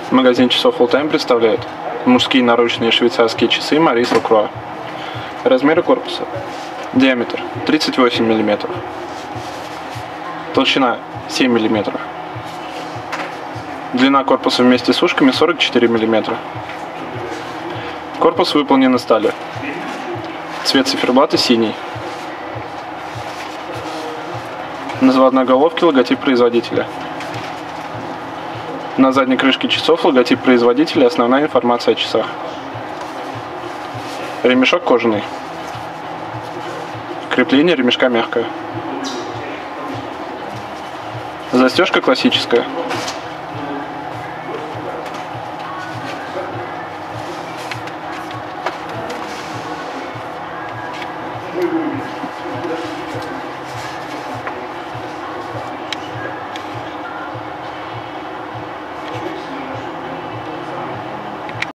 Магазин часов All Time представляет мужские наручные швейцарские часы Maurice Lacroix. Размеры корпуса. Диаметр 38 мм. Толщина 7 мм. Длина корпуса вместе с ушками 44 мм. Корпус выполнен из стали. Цвет циферблата синий. На заводной головке логотип производителя. На задней крышке часов логотип производителя и основная информация о часах. Ремешок кожаный. Крепление ремешка мягкое. Застежка классическая.